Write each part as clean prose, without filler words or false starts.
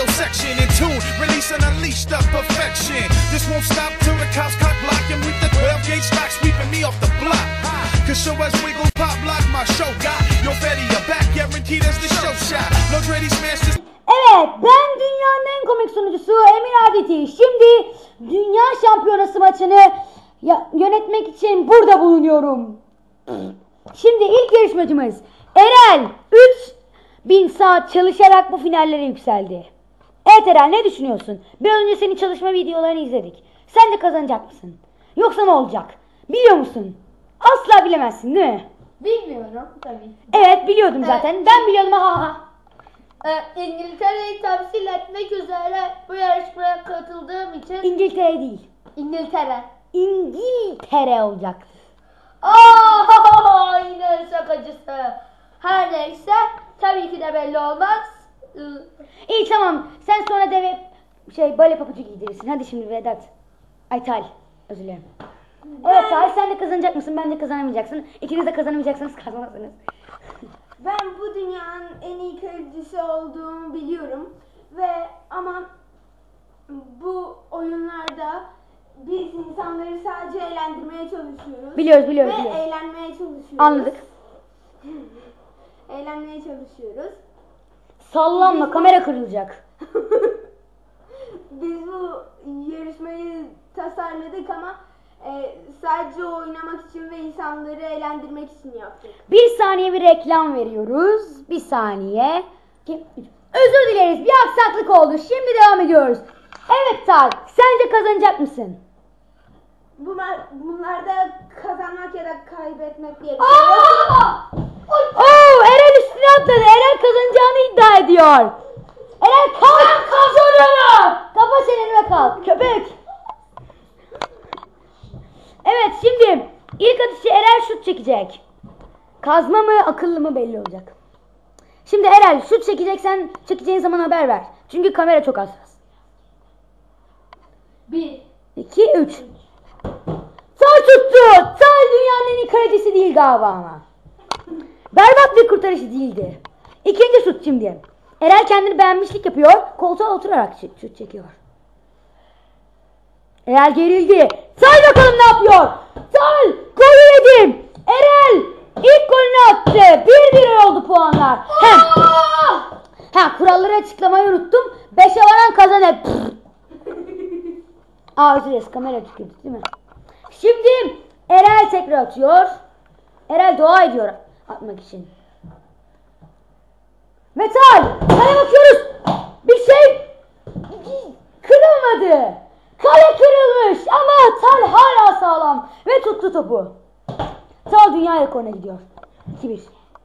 your section in tune, release and unleash the perfection. This won't stop till the cops cock block and with the 12 gauge stock sweeping me off the block. Cause show us wiggle pop lock my show got your fatty your back guaranteed as the show shot. No Dreddy smash this. Evet, ben dünyanın en komik sunucusu Emir Adeti. Şimdi dünya şampiyonası maçını yönetmek için burada bulunuyorum. Şimdi ilk yarışmacımız Erel 3000 saat çalışarak bu finallere yükseldi. Evet Erel, ne düşünüyorsun? Bir önce senin çalışma videolarını izledik. Sen de kazanacak mısın? Yoksa ne olacak? Biliyor musun? Asla bilemezsin değil mi? Bilmiyorum tabii. Evet, biliyordum zaten. Ben biliyordum, ha. İngiltere'yi temsil etmek üzere bu yarışmaya katıldığım için... İngiltere değil. İngiltere. İngiltere olacaktı. Yine şakacısı. Her neyse, tabii ki de belli olmaz. İyi, tamam. Sen sonra deve bale papucu giydirirsin. Hadi şimdi Vedat. Ay Tal. Özür dilerim. Evet Tal, sen de kazanacak mısın? Ben de kazanamayacaksın. İkiniz de kazanamayacaksınız, kazanırsınız. Ben bu dünyanın en iyi kalecisi olduğumu biliyorum ama bu oyunlarda biz insanları sadece eğlendirmeye çalışıyoruz. Biliyoruz. Ve eğlenmeye çalışıyoruz. Anladık. Eğlenmeye çalışıyoruz. Sallanma, kamera kırılacak. Biz bu yarışmayı tasarladık ama sadece oynamak için ve insanları eğlendirmek için yaptık. Bir saniye bir reklam veriyoruz. Bir saniye. Özür dileriz, bir aksaklık oldu. Şimdi devam ediyoruz. Evet Tal, sence kazanacak mısın? Bunlarda kazanmak ya da kaybetmek diye bir şey Erel üstüne atladı. Erel kazanacağını iddia ediyor. Erel kalk. Ben kazanıyorum. Kapa çeneni ve kalk. Köpek. Evet, şimdi ilk atışı Erel şut çekecek. Kazma mı akıllı mı belli olacak. Şimdi Erel şut çekeceksen çekeceğin zaman haber ver. Çünkü kamera çok hassas. 1, 2, 3. Tal tuttu. Tal dünyanın en iyi kalecisi değil galiba ama. Berbat bir kurtarışı değildi. İkinci şut şimdi. Erel kendini beğenmişlik yapıyor. Koltuğa oturarak şut çekiyor. Erel gerildi. Tal bakalım ne yapıyor. Tal golü yedim. Erel ilk golünü attı. 1-1 oldu puanlar. Kuralları açıklamayı unuttum. 5'e varan kazanır. Özür dileriz, kamera tükürdü değil mi? Şimdi Erel tekrar atıyor. Erel dua ediyor atmak için. Metal! Kale bakıyoruz. Bir şey kırılmadı. Kale kırılmış ama Tal hala sağlam ve tuttu topu. Tal dünya rekoruna gidiyor. 2-1.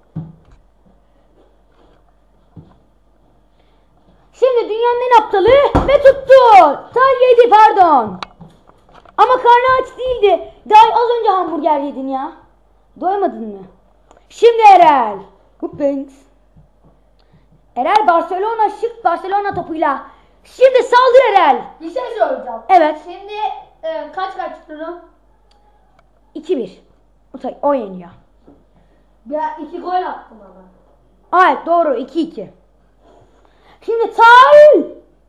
Şimdi dünyanın en aptalı ve tuttu. Tal yedi, pardon. Ama karnı aç değildi. Daha az önce hamburger yedin ya. Doymadın mı? Şimdi Erel. Hoopings. Erel Barcelona topuyla. Şimdi saldır Erel. bir şey soracağım. Evet. Şimdi kaç durum? 2-1. O yeniyor. Ben 2 gol attım ama. Evet doğru, 2-2. Şimdi Tal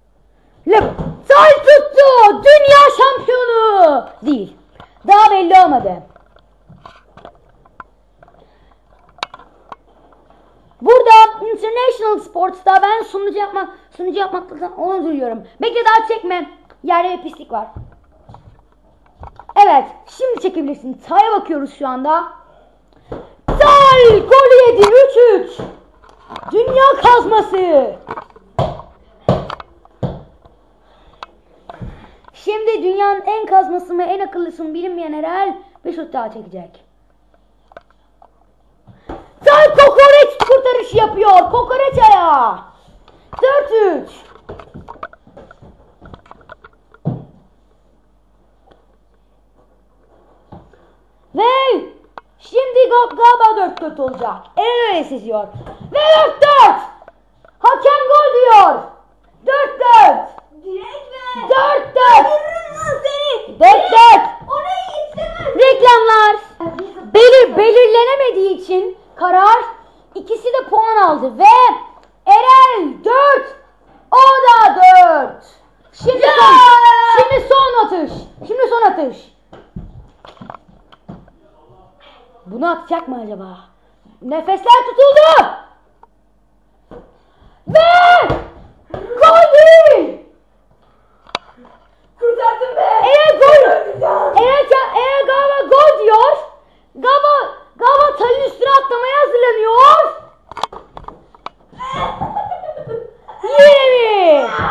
tuttu. Dünya şampiyonu. Değil. Daha belli olmadı. Burada International Sports'ta ben sunucu yapmaktan onu duyuyorum. Bekle, daha çekme. Yerde bir pislik var. Evet, şimdi çekebilirsin. Tal'a bakıyoruz şu anda. Tal golü yedi. 3-3. Dünya kazması. Şimdi dünyanın en kazması mı, en akıllısı mı bilinmeyen Erel bir şut daha çekecek. Tal kokoreç kurtarışı yapıyor. Kokoreç ayağı. 4-3. Ve şimdi galiba 4-4 olacak. Erel öyle seziyor. Ve 4-4. Hakem gol diyor. 4-4. Direkt mi? 4-4. Seni. 4-4. Orayı istemem. Reklamlar. Belirlenemediği için karar, ikisi de puan aldı ve Erel 4, O da 4. Şimdi son atış. Şimdi son atış. Bunu atacak mı acaba? Nefesler tutuldu. Ve gol değil. Kurtardım be. Eğer gol, eğer galiba gol diyor. Galiba talin üstüne atlamaya hazırlanıyor. Yine mi?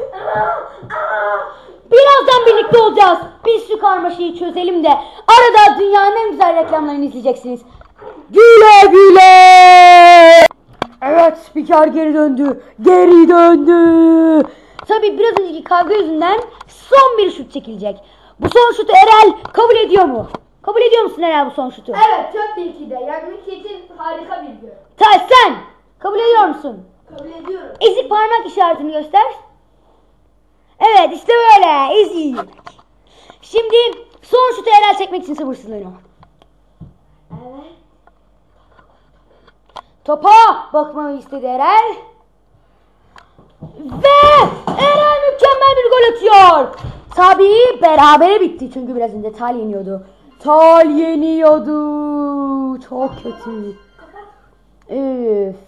Birazdan birlikte olacağız. Biz şu karmaşayı çözelim de arada dünyanın en güzel reklamlarını izleyeceksiniz. Güle güle. Evet, spiker geri döndü. Geri döndü. Tabii biraz önceki kavga yüzünden son bir şut çekilecek. Bu son şutu Erel kabul ediyor mu? Kabul ediyor musun Erel bu son şutu? Evet, tabii ki de. Yenmek için harika bir gün. Sen kabul ediyor musun? Kabul ediyorum. Ezik parmak işaretini göster. Evet, işte böyle. Ezik. Şimdi son şutu Erel çekmek için sabırsızlanıyor. Evet. Topa bakmayı istedi Erel. Ve Erel mükemmel bir gol atıyor. Tabii berabere bitti çünkü biraz önce Tal yeniyordu. Tal yeniyordu. Çok kötü. Üf.